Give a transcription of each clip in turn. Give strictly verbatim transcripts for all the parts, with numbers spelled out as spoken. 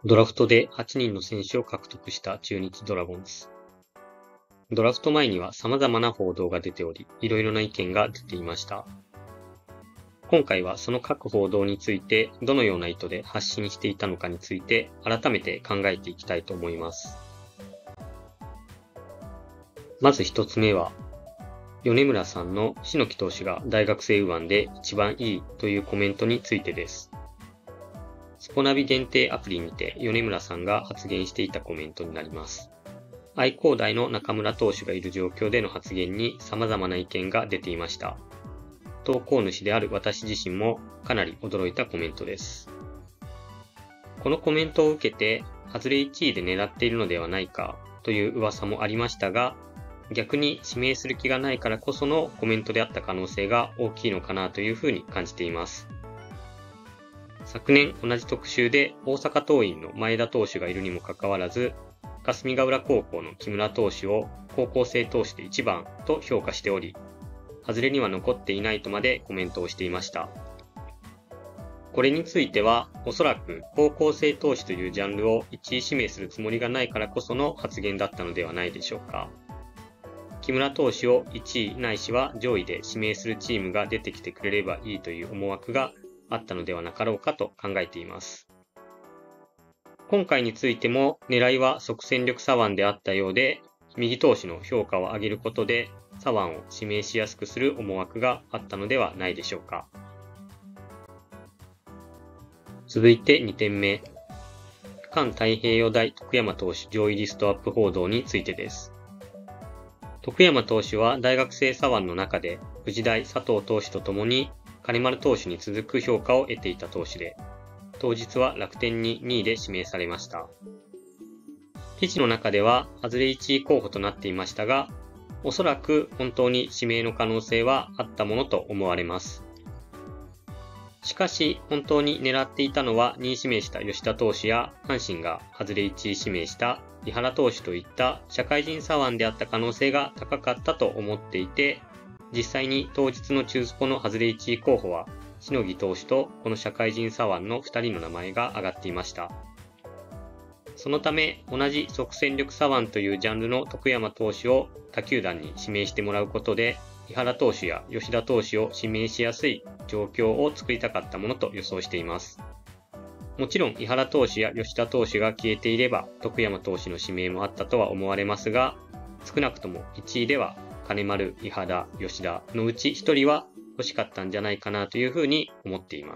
ドラフトではちにんの選手を獲得した中日ドラゴンズ。ドラフト前には様々な報道が出ており、いろいろな意見が出ていました。今回はその各報道についてどのような意図で発信していたのかについて改めて考えていきたいと思います。まず一つ目は、米村さんの篠木投手が大学生右腕で一番いいというコメントについてです。スポナビ限定アプリにて米村さんが発言していたコメントになります。愛工大の中村投手がいる状況での発言に様々な意見が出ていました。投稿主である私自身もかなり驚いたコメントです。このコメントを受けて、外れいちいで狙っているのではないかという噂もありましたが、逆に指名する気がないからこそのコメントであった可能性が大きいのかなというふうに感じています。昨年同じ特集で大阪桐蔭の前田投手がいるにもかかわらず、霞ヶ浦高校の木村投手を高校生投手でいちばんと評価しており、外れには残っていないとまでコメントをしていました。これについては、おそらく高校生投手というジャンルをいちい指名するつもりがないからこその発言だったのではないでしょうか。木村投手をいちいないしは上位で指名するチームが出てきてくれればいいという思惑があったのではなかろうかと考えています。今回についても狙いは即戦力左腕であったようで、右投手の評価を上げることで左腕を指名しやすくする思惑があったのではないでしょうか。続いてにてんめ。環太平洋大徳山投手上位リストアップ報道についてです。徳山投手は大学生左腕の中で藤大佐藤投手とともに金丸投手に続く評価を得ていた投手で、当日は楽天ににいで指名されました。記事の中では外れいちい候補となっていましたが、おそらく本当に指名の可能性はあったものと思われます。しかし本当に狙っていたのはにい指名した吉田投手や阪神が外れいちい指名した井原投手といった社会人左腕であった可能性が高かったと思っていて、実際に当日の中スポの外れいちい候補は篠木投手とこの社会人左腕のふたりの名前が挙がっていました。そのため同じ即戦力左腕というジャンルの徳山投手を他球団に指名してもらうことで、井原投手や吉田投手を指名しやすい状況を作りたかったものと予想しています。もちろん井原投手や吉田投手が消えていれば徳山投手の指名もあったとは思われますが、少なくともいちいでは金丸、井原、吉田のうちひとりは欲しかったんじゃないかなというふうに思っています。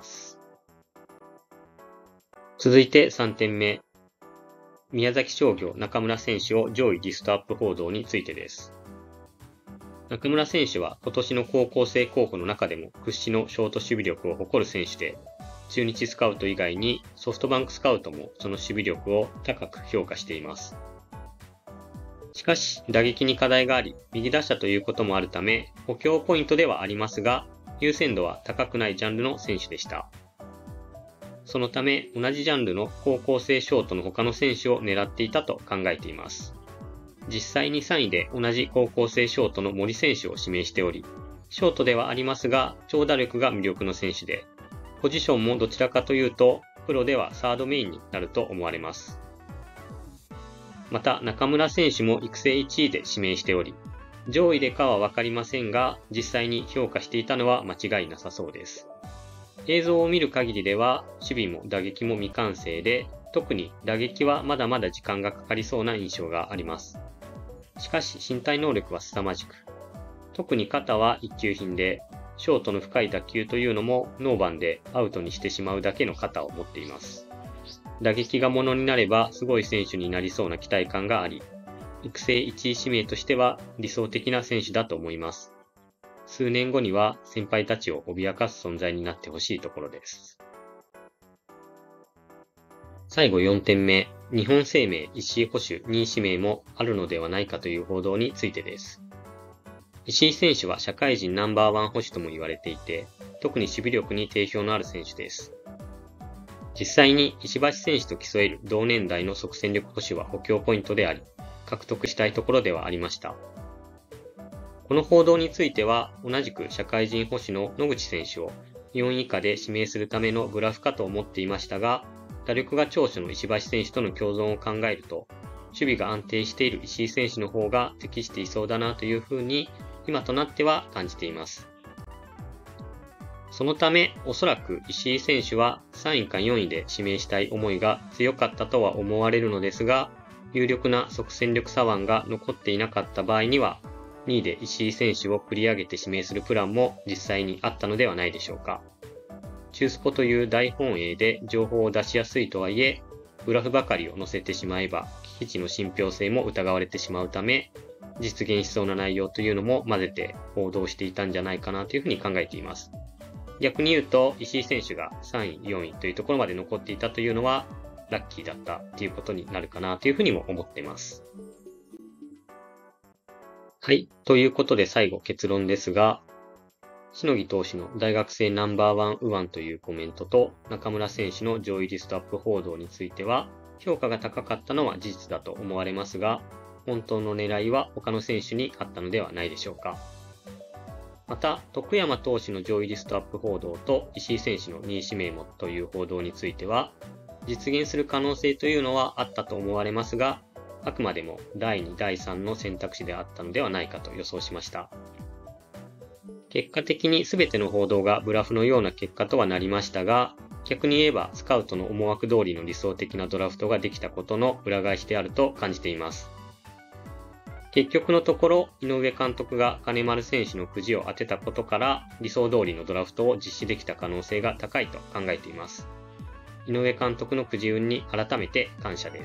続いてさんてんめ。宮崎商業中村選手を上位リストアップ報道についてです。中村選手は今年の高校生候補の中でも屈指のショート守備力を誇る選手で、中日スカウト以外にソフトバンクスカウトもその守備力を高く評価しています。しかし打撃に課題があり、右打者ということもあるため補強ポイントではありますが、優先度は高くないジャンルの選手でした。そのため同じジャンルの高校生ショートの他の選手を狙っていたと考えています。実際にさんいで同じ高校生ショートの森選手を指名しており、ショートではありますが長打力が魅力の選手で、ポジションもどちらかというとプロではサードメインになると思われます。また中村選手も育成いちいで指名しており、上位でかはわかりませんが実際に評価していたのは間違いなさそうです。映像を見る限りでは守備も打撃も未完成で、特に打撃はまだまだ時間がかかりそうな印象があります。しかし身体能力は凄まじく、特に肩は一級品で、ショートの深い打球というのもノーバンでアウトにしてしまうだけの肩を持っています。打撃がものになればすごい選手になりそうな期待感があり、育成いちい指名としては理想的な選手だと思います。数年後には先輩たちを脅かす存在になってほしいところです。最後よんてんめ。日本生命石井捕手にい指名もあるのではないかという報道についてです。石井選手は社会人ナンバーワン捕手とも言われていて、特に守備力に定評のある選手です。実際に石橋選手と競える同年代の即戦力捕手は補強ポイントであり、獲得したいところではありました。この報道については同じく社会人捕手の野口選手をよんい以下で指名するためのグラフかと思っていましたが、 打力が長所の石橋選手との共存を考えると、守備が安定している石井選手の方が適していそうだなというふうに今となっては感じています。そのため、おそらく石井選手はさんいかよんいで指名したい思いが強かったとは思われるのですが、有力な即戦力左腕が残っていなかった場合には、にいで石井選手を繰り上げて指名するプランも実際にあったのではないでしょうか。中スポという大本営で情報を出しやすいとはいえ、グラフばかりを載せてしまえば、記事の信憑性も疑われてしまうため、実現しそうな内容というのも混ぜて報道していたんじゃないかなというふうに考えています。逆に言うと、石井選手がさんい、よんいというところまで残っていたというのは、ラッキーだったということになるかなというふうにも思っています。はい。ということで最後結論ですが、しのぎ投手の大学生ナンバーワン右腕というコメントと中村選手の上位リストアップ報道については、評価が高かったのは事実だと思われますが、本当の狙いは他の選手にあったのではないでしょうか。また、徳山投手の上位リストアップ報道と石井選手のにい指名もという報道については、実現する可能性というのはあったと思われますが、あくまでもだいに、だいさんの選択肢であったのではないかと予想しました。結果的に全ての報道がブラフのような結果とはなりましたが、逆に言えばスカウトの思惑通りの理想的なドラフトができたことの裏返しであると感じています。結局のところ、井上監督が金丸選手のくじを当てたことから理想通りのドラフトを実施できた可能性が高いと考えています。井上監督のくじ運に改めて感謝です。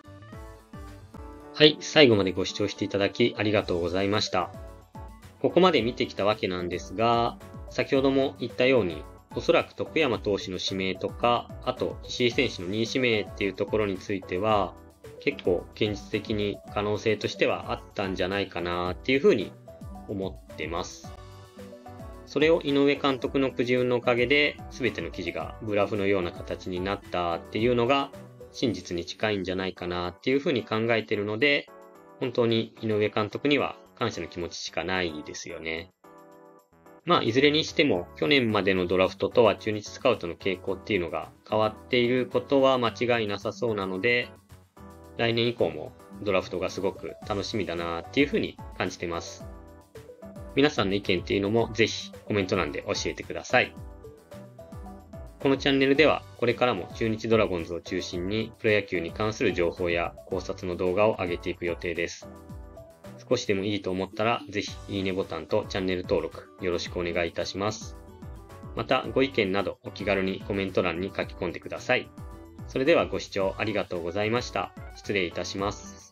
はい、最後までご視聴していただきありがとうございました。ここまで見てきたわけなんですが、先ほども言ったように、おそらく徳山投手の指名とか、あと石井選手のにい指名っていうところについては、結構現実的に可能性としてはあったんじゃないかなっていうふうに思ってます。それを井上監督のくじ運のおかげで、全ての記事がブラフのような形になったっていうのが真実に近いんじゃないかなっていうふうに考えているので、本当に井上監督には感謝の気持ちしかないですよね。まあ、いずれにしても、去年までのドラフトとは中日スカウトの傾向っていうのが変わっていることは間違いなさそうなので、来年以降もドラフトがすごく楽しみだなっていうふうに感じています。皆さんの意見っていうのもぜひコメント欄で教えてください。このチャンネルではこれからも中日ドラゴンズを中心にプロ野球に関する情報や考察の動画を上げていく予定です。少しでもいいと思ったらぜひいいねボタンとチャンネル登録よろしくお願いいたします。またご意見などお気軽にコメント欄に書き込んでください。それではご視聴ありがとうございました。失礼いたします。